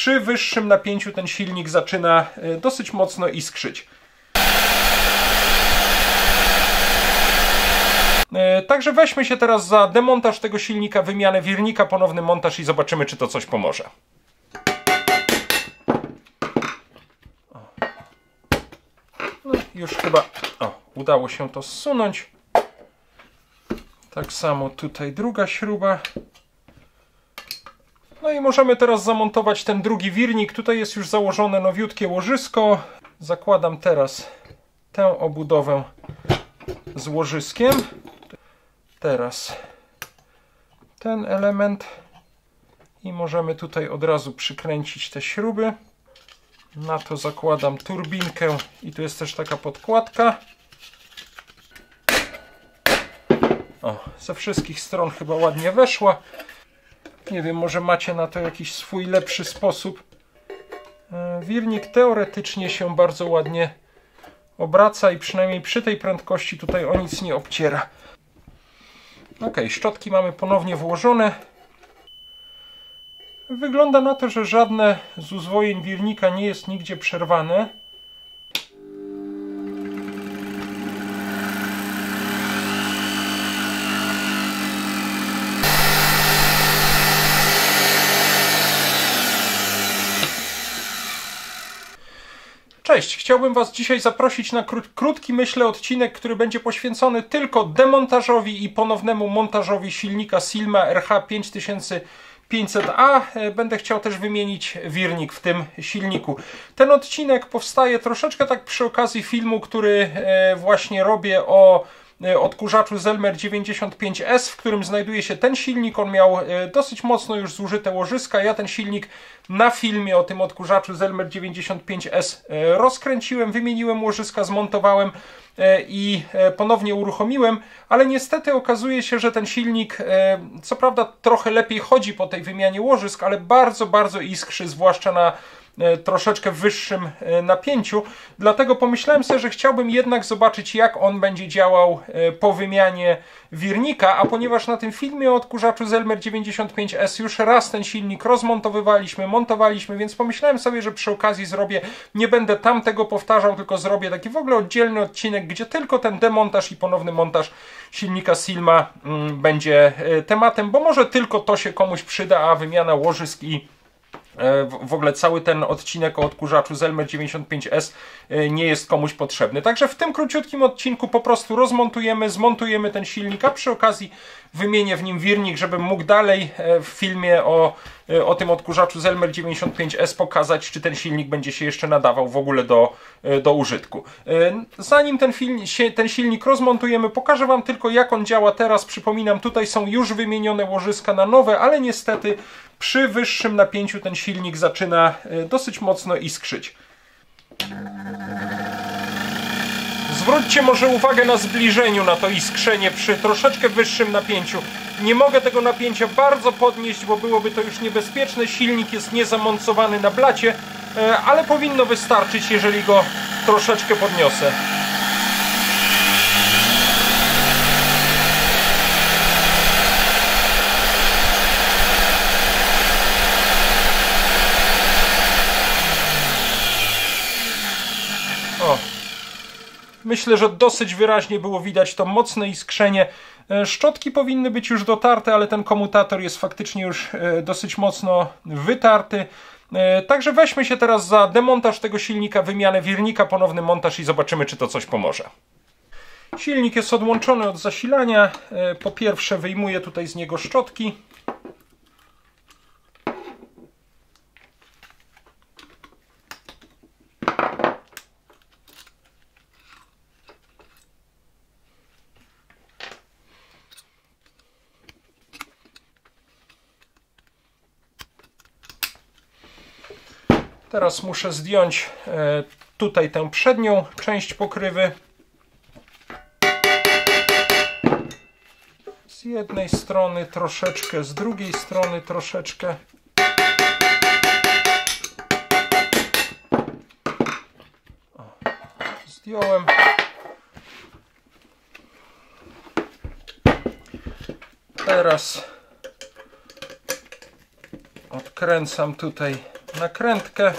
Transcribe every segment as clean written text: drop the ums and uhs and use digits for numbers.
przy wyższym napięciu ten silnik zaczyna dosyć mocno iskrzyć. Także weźmy się teraz za demontaż tego silnika, wymianę wirnika, ponowny montaż i zobaczymy, czy to coś pomoże. No, już chyba udało się to zsunąć. Tak samo tutaj druga śruba. No i możemy teraz zamontować ten drugi wirnik. Tutaj jest już założone nowiutkie łożysko. Zakładam teraz tę obudowę z łożyskiem. Teraz ten element i możemy tutaj od razu przykręcić te śruby. Na to zakładam turbinkę i tu jest też taka podkładka. Ze wszystkich stron chyba ładnie weszła. Nie wiem, może macie na to jakiś swój lepszy sposób. Wirnik teoretycznie się bardzo ładnie obraca i przynajmniej przy tej prędkości tutaj o nic nie obciera. Ok, szczotki mamy ponownie włożone. Wygląda na to, że żadne z uzwojeń wirnika nie jest nigdzie przerwane. Cześć, chciałbym Was dzisiaj zaprosić na krótki, myślę, odcinek, który będzie poświęcony tylko demontażowi i ponownemu montażowi silnika Silma RH5500A. Będę chciał też wymienić wirnik w tym silniku. Ten odcinek powstaje troszeczkę tak przy okazji filmu, który właśnie robię o odkurzaczu Zelmer 95S, w którym znajduje się ten silnik. On miał dosyć mocno już zużyte łożyska. Ja ten silnik na filmie o tym odkurzaczu Zelmer 95S rozkręciłem, wymieniłem łożyska, zmontowałem i ponownie uruchomiłem, ale niestety okazuje się, że ten silnik co prawda trochę lepiej chodzi po tej wymianie łożysk, ale bardzo iskrzy, zwłaszcza na troszeczkę wyższym napięciu. Dlatego pomyślałem sobie, że chciałbym jednak zobaczyć, jak on będzie działał po wymianie wirnika, a ponieważ na tym filmie o odkurzaczu Zelmer 95S już raz ten silnik montowaliśmy, więc pomyślałem sobie, że przy okazji nie będę tamtego powtarzał, tylko zrobię taki w ogóle oddzielny odcinek, gdzie tylko ten demontaż i ponowny montaż silnika Silma będzie tematem, bo może tylko to się komuś przyda, a wymiana łożysk i w ogóle cały ten odcinek o odkurzaczu Zelmer 95S nie jest komuś potrzebny. Także w tym króciutkim odcinku po prostu zmontujemy ten silnik, a przy okazji wymienię w nim wirnik, żebym mógł dalej w filmie o tym odkurzaczu Zelmer 95S pokazać, czy ten silnik będzie się jeszcze nadawał w ogóle do użytku. Zanim ten silnik rozmontujemy, pokażę Wam tylko, jak on działa teraz. Przypominam, tutaj są już wymienione łożyska na nowe, ale niestety przy wyższym napięciu ten silnik zaczyna dosyć mocno iskrzyć. Zwróćcie może uwagę na zbliżeniu, na to iskrzenie przy troszeczkę wyższym napięciu. Nie mogę tego napięcia bardzo podnieść, bo byłoby to już niebezpieczne. Silnik jest niezamontowany na blacie, ale powinno wystarczyć, jeżeli go troszeczkę podniosę. Myślę, że dosyć wyraźnie było widać to mocne iskrzenie. Szczotki powinny być już dotarte, ale ten komutator jest faktycznie już dosyć mocno wytarty. Także weźmy się teraz za demontaż tego silnika, wymianę wirnika, ponowny montaż i zobaczymy, czy to coś pomoże. Silnik jest odłączony od zasilania. Po pierwsze wyjmuję tutaj z niego szczotki. Teraz muszę zdjąć tutaj tę przednią część pokrywy. Z jednej strony troszeczkę, z drugiej strony troszeczkę. Zdjąłem. Teraz odkręcam tutaj nakrętkę.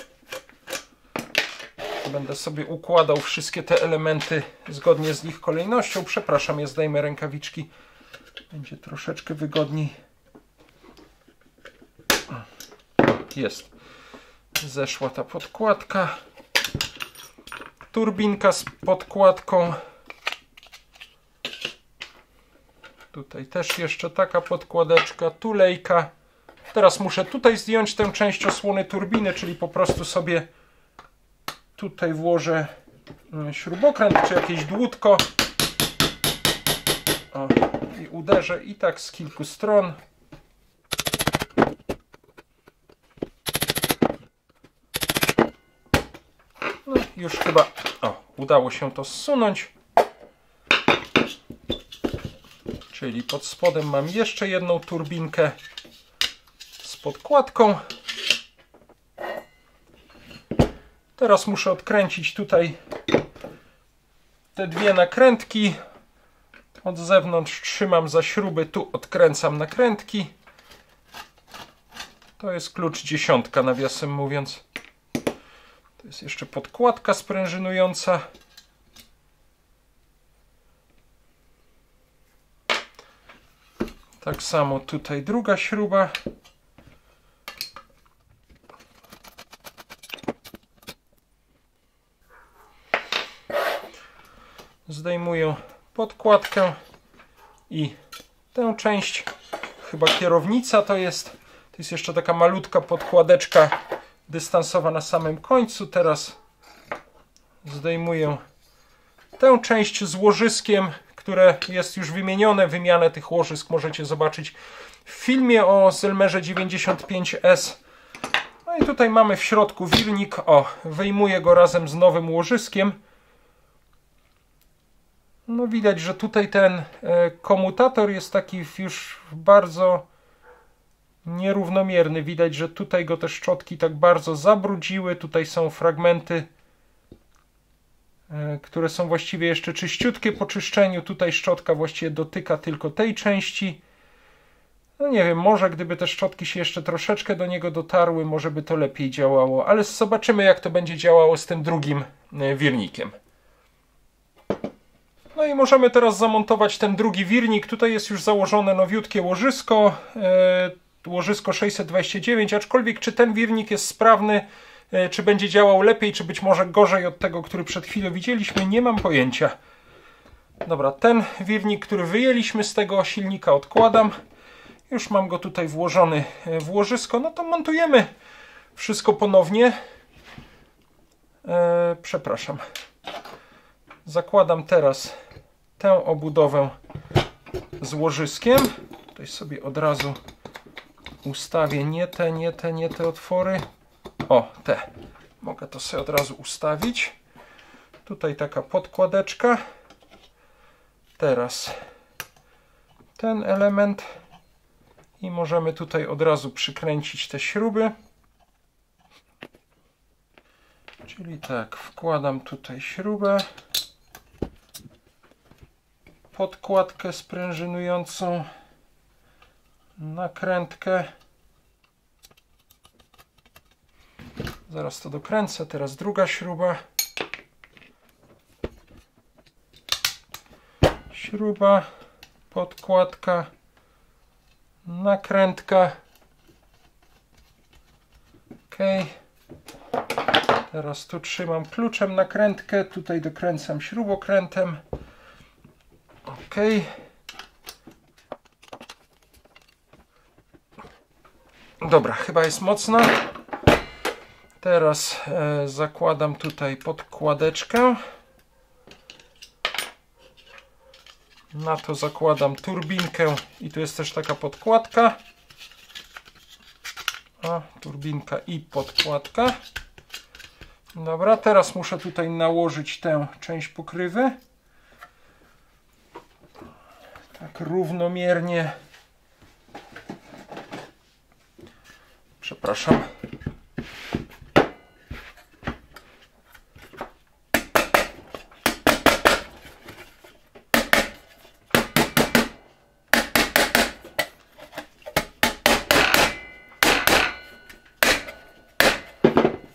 Będę sobie układał wszystkie te elementy zgodnie z ich kolejnością. Przepraszam, ja zdejmę rękawiczki. Będzie troszeczkę wygodniej. Jest. Zeszła ta podkładka. Turbinka z podkładką. Tutaj też jeszcze taka podkładeczka, tulejka. Teraz muszę tutaj zdjąć tę część osłony turbiny, czyli po prostu sobie tutaj włożę śrubokręt czy jakieś dłutko. O, i uderzę i tak z kilku stron. No już chyba udało się to zsunąć. Czyli pod spodem mam jeszcze jedną turbinkę z podkładką. Teraz muszę odkręcić tutaj te dwie nakrętki. Od zewnątrz trzymam za śruby, tu odkręcam nakrętki. To jest klucz 10, nawiasem mówiąc. To jest jeszcze podkładka sprężynująca. Tak samo tutaj druga śruba. Zdejmuję podkładkę i tę część, chyba kierownica to jest jeszcze taka malutka podkładeczka dystansowa na samym końcu. Teraz zdejmuję tę część z łożyskiem, które jest już wymienione. Wymianę tych łożysk możecie zobaczyć w filmie o Zelmerze 95S. No i tutaj mamy w środku wirnik. Wyjmuję go razem z nowym łożyskiem. No widać, że tutaj ten komutator jest taki już bardzo nierównomierny. Widać, że tutaj go te szczotki tak bardzo zabrudziły. Tutaj są fragmenty, które są właściwie jeszcze czyściutkie po czyszczeniu. Tutaj szczotka właściwie dotyka tylko tej części. No nie wiem, może gdyby te szczotki się jeszcze troszeczkę do niego dotarły, może by to lepiej działało. Ale zobaczymy, jak to będzie działało z tym drugim wirnikiem. No i możemy teraz zamontować ten drugi wirnik. Tutaj jest już założone nowiutkie łożysko. Łożysko 629, aczkolwiek czy ten wirnik jest sprawny, czy będzie działał lepiej, czy być może gorzej od tego, który przed chwilą widzieliśmy, nie mam pojęcia. Dobra, ten wirnik, który wyjęliśmy z tego silnika, odkładam. Już mam go tutaj włożony w łożysko. No to montujemy wszystko ponownie. Przepraszam. Zakładam teraz tę obudowę z łożyskiem. Tutaj sobie od razu ustawię nie te otwory. Te. Mogę to sobie od razu ustawić. Tutaj taka podkładeczka. Teraz ten element. I możemy tutaj od razu przykręcić te śruby. Czyli tak, wkładam tutaj śrubę. Podkładkę sprężynującą. Nakrętkę. Zaraz to dokręcę. Teraz druga śruba. Śruba, podkładka, nakrętka. Ok. Teraz tu trzymam kluczem nakrętkę. Tutaj dokręcam śrubokrętem. Ok. Dobra, chyba jest mocna. Teraz zakładam tutaj podkładeczkę. Na to zakładam turbinkę i tu jest też taka podkładka. Turbinka i podkładka. Dobra, teraz muszę tutaj nałożyć tę część pokrywy. Tak równomiernie. Przepraszam.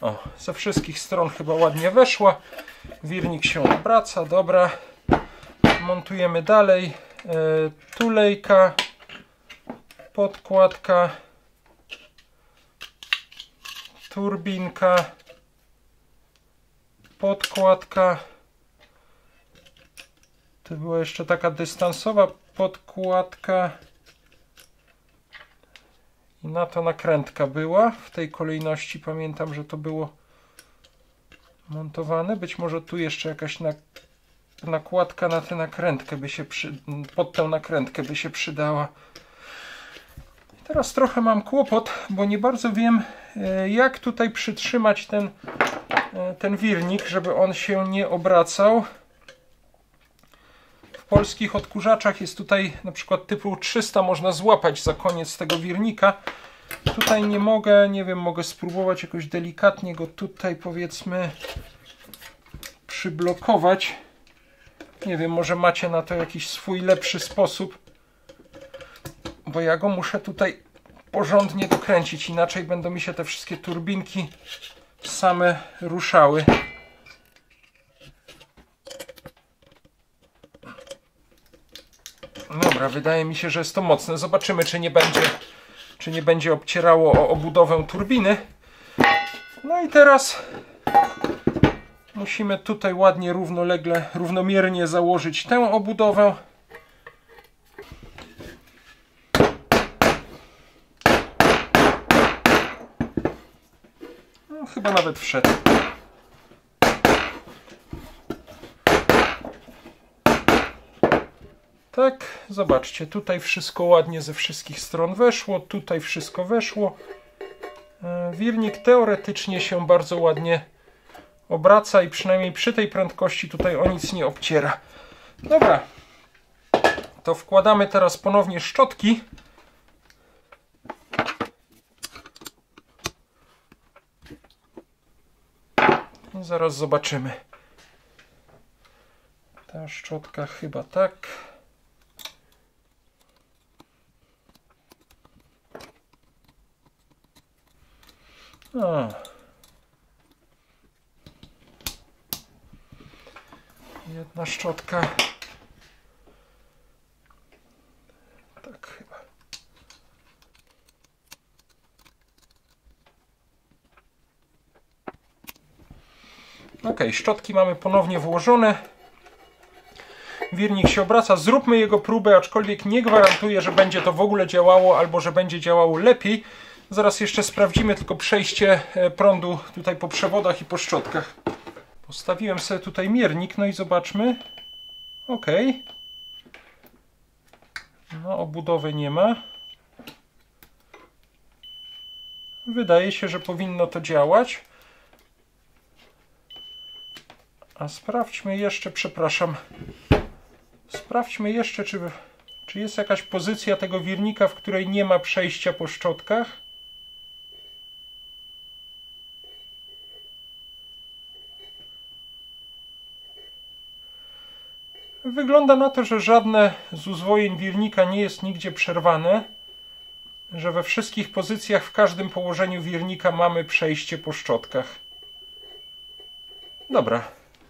O, ze wszystkich stron chyba ładnie weszła. Wirnik się obraca, dobra. Montujemy dalej. Tulejka, podkładka, turbinka, podkładka. To była jeszcze taka dystansowa podkładka. I na to nakrętka była. W tej kolejności pamiętam, że to było montowane. Być może tu jeszcze jakaś nakładka na tę nakrętkę by się pod tę nakrętkę by się przydała. I teraz trochę mam kłopot, bo nie bardzo wiem, jak tutaj przytrzymać ten wirnik, żeby on się nie obracał. W polskich odkurzaczach jest tutaj na przykład typu 300, można złapać za koniec tego wirnika. Tutaj nie mogę, nie wiem, mogę spróbować jakoś delikatnie go tutaj, powiedzmy, przyblokować. Nie wiem, może macie na to jakiś swój lepszy sposób, bo ja go muszę tutaj porządnie dokręcić, inaczej będą mi się te wszystkie turbinki same ruszały. Dobra, wydaje mi się, że jest to mocne. Zobaczymy, czy nie będzie obcierało o obudowę turbiny. No i teraz musimy tutaj ładnie, równolegle, równomiernie założyć tę obudowę. No, chyba nawet wszedł. Tak, zobaczcie, tutaj wszystko ładnie ze wszystkich stron weszło, tutaj wszystko weszło. Wirnik teoretycznie się bardzo ładnie obraca i przynajmniej przy tej prędkości tutaj o nic nie obciera. Dobra, to wkładamy teraz ponownie szczotki. I zaraz zobaczymy. Ta szczotka chyba tak. O. Jedna szczotka. Tak chyba. Ok, szczotki mamy ponownie włożone. Wirnik się obraca. Zróbmy jego próbę, aczkolwiek nie gwarantuję, że będzie to w ogóle działało albo że będzie działało lepiej. Zaraz jeszcze sprawdzimy tylko przejście prądu tutaj po przewodach i po szczotkach. Postawiłem sobie tutaj miernik, no i zobaczmy. Ok. No, obudowy nie ma. Wydaje się, że powinno to działać. A sprawdźmy jeszcze, przepraszam. Sprawdźmy jeszcze, czy jest jakaś pozycja tego wirnika, w której nie ma przejścia po szczotkach. Wygląda na to, że żadne z uzwojeń wirnika nie jest nigdzie przerwane, że we wszystkich pozycjach, w każdym położeniu wirnika mamy przejście po szczotkach. Dobra.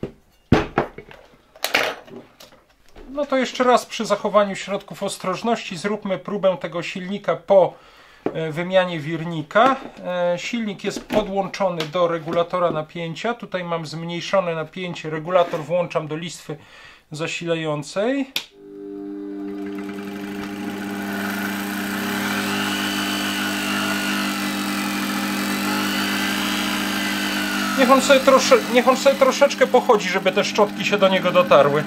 No to jeszcze raz przy zachowaniu środków ostrożności zróbmy próbę tego silnika po wymianie wirnika. Silnik jest podłączony do regulatora napięcia. Tutaj mam zmniejszone napięcie. Regulator włączam do listwy zasilającej. Niech on sobie troszeczkę pochodzi, żeby te szczotki się do niego dotarły.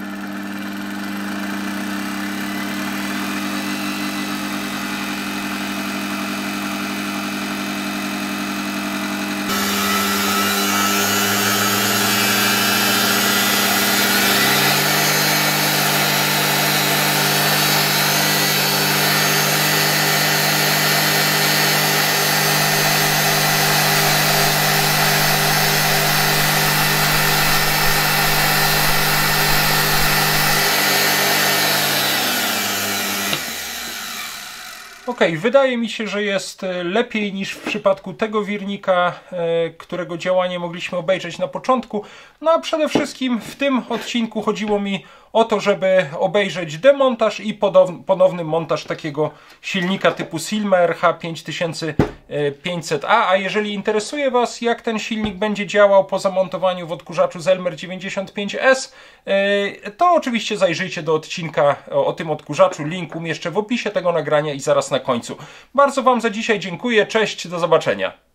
Ok, wydaje mi się, że jest lepiej niż w przypadku tego wirnika, którego działanie mogliśmy obejrzeć na początku. No a przede wszystkim w tym odcinku chodziło mi o to, żeby obejrzeć demontaż i ponowny montaż takiego silnika typu Silmer H5500A. A jeżeli interesuje Was, jak ten silnik będzie działał po zamontowaniu w odkurzaczu Zelmer 95S, to oczywiście zajrzyjcie do odcinka o tym odkurzaczu. Link umieszczę w opisie tego nagrania i zaraz na końcu. Bardzo Wam za dzisiaj dziękuję. Cześć, do zobaczenia.